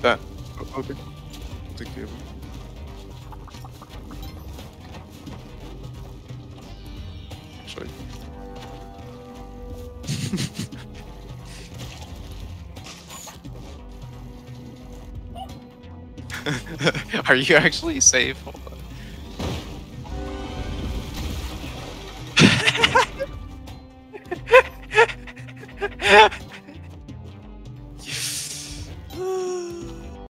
that. Okay. Thank you. Sorry. Are you actually safe? Hold on.